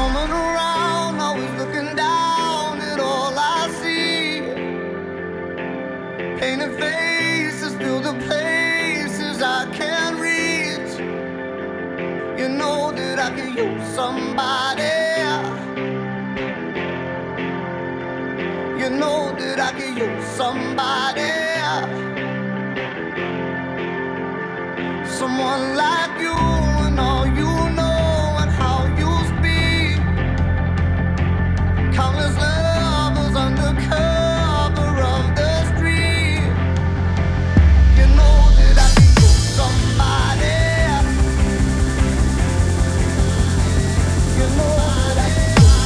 roaming around, always looking down at all I see. Painted faces fill the places I can't reach. You know that I could use somebody. You know that I could use somebody. Someone like you and all you know and how you speak. Countless lovers under cover of the street. You know that I could use somebody. You know that I could use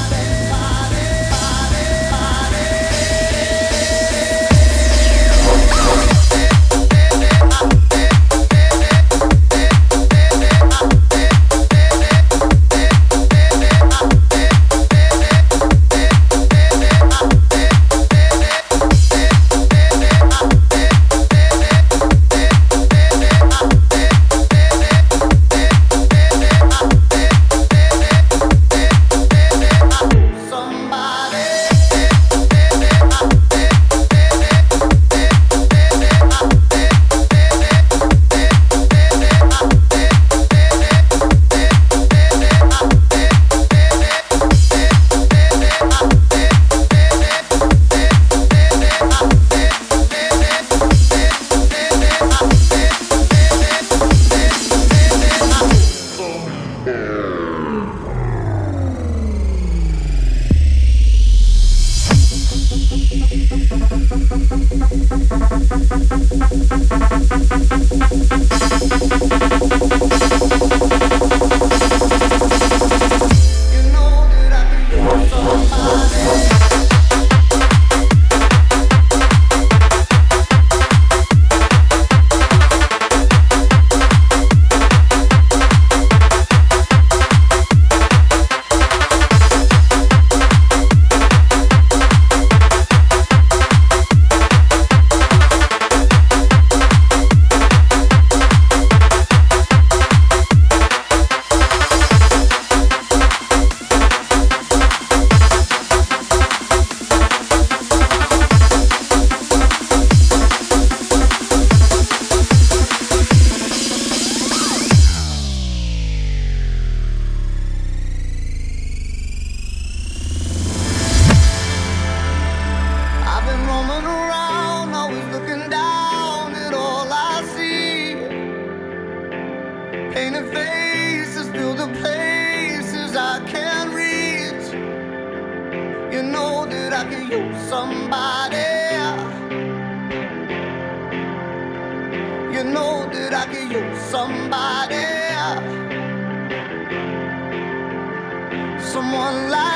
painted faces fill the places I can't reach. You know that I could use somebody. You know that I could use somebody. Someone like